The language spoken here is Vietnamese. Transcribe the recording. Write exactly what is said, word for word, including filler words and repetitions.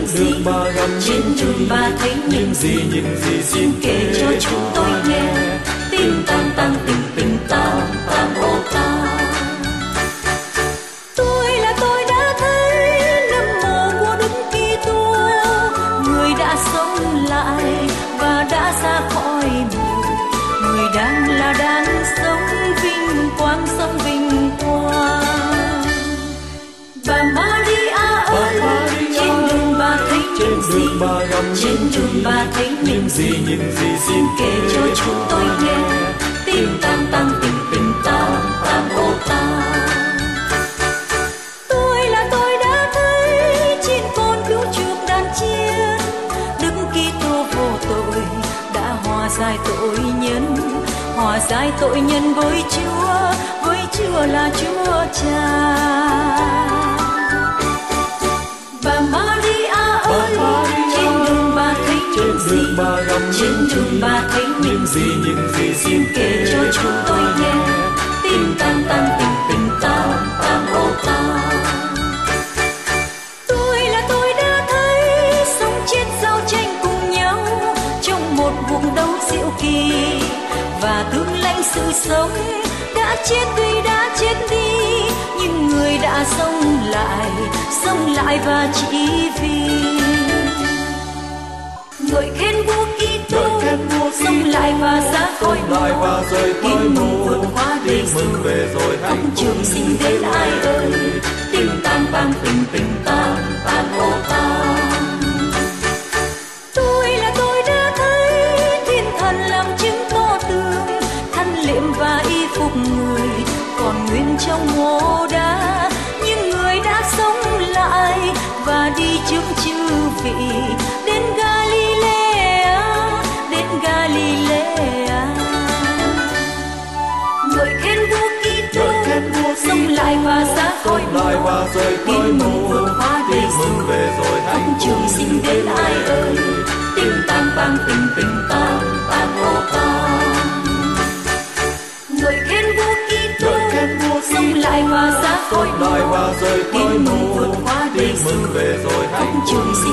gì trên đường bà thấy những gì xin kể cho chúng tôi nghe. Tim tan tan tình tình tan tan ô tan. Tôi là tôi đã thấy nấm mồ của Đức Kitô, người đã sống lại và đã ra khỏi mù, người đang là đang sống vinh quang sống vinh quang. Bà Maria ơi, trên đường bà thấy những gì, trên đường bà thấy những gì xin kể cho chúng tôi nghe. Tim tan tan tình tình tan tan ô tan. Tôi là tôi đã thấy chín con cứu chuộc đàn chiên, Đức Kitô vô tội đã hòa giải tội nhân, hòa giải tội nhân với Chúa, với Chúa là Chúa Cha. Bà Maria ơi, trên đường bà thấy những gì, trên đường bà thấy những gì xin kể cho chúng tôi nghe. Tim tan tan tình tình tan tan ô tan. Tôi là tôi đã thấy sống chết giao tranh cùng nhau trong một cuộc đấu diệu kỳ, và tướng lãnh sự sống đã chết tuy đã chết đi, nhưng người đã sống lại, sống lại và chỉ vì ngợi khen vua Kitô, sống lại và ra khỏi mộ, tin mừng vượt qua thế rồi, không trường sinh đến ai ơi. Tim tan tan tình tình tan tan ô tan. Tôi là tôi đã thấy thiên thần làm chứng to tường, thanh liệm và y phục người còn nguyên trong mộ đá, nhưng người đã sống lại và đi trước chư vị đến Galilea, đến Galilea. Ngợi khen vua Kitô, sống lại và ra khỏi mộ, tin mừng vượt qua thế rồi, không trường sinh đến ai ơi. Tim tan tan tình tình tan tan ô tan. Ngợi khen vua Kitô, sống lại và ra khỏi mộ, tin mừng vượt qua thế rồi, không trường sinh